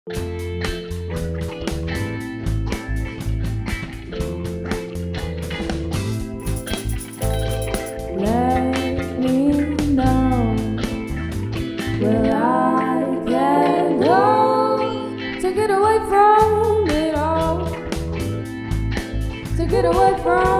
Let me know where I can go to get away from it all, to get away from